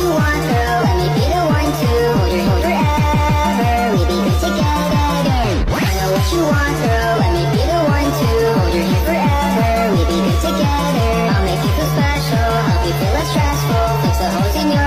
you want, girl, let me be the one to hold your hand forever. We be good together. I know what you want, girl, let me be the one to hold your hand forever. We be good together. I'll make you feel special, help you feel less stressful, fix the holes in your